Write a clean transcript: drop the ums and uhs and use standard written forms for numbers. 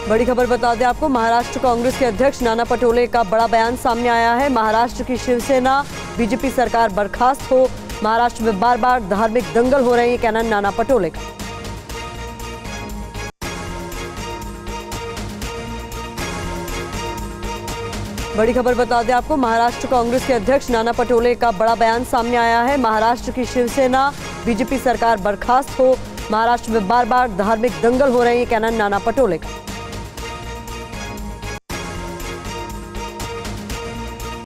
बड़ी खबर बता दें आपको, महाराष्ट्र कांग्रेस के अध्यक्ष नाना पटोले का बड़ा बयान सामने आया है। महाराष्ट्र की शिवसेना बीजेपी सरकार बर्खास्त हो। महाराष्ट्र में बार बार धार्मिक दंगल हो रहे हैं, कहना नाना पटोले का। बड़ी खबर बता दें आपको, महाराष्ट्र कांग्रेस के अध्यक्ष नाना पटोले का बड़ा बयान सामने आया है। महाराष्ट्र की शिवसेना बीजेपी सरकार बर्खास्त हो। महाराष्ट्र में बार बार धार्मिक दंगल हो रहे हैं, कहना नाना पटोले का।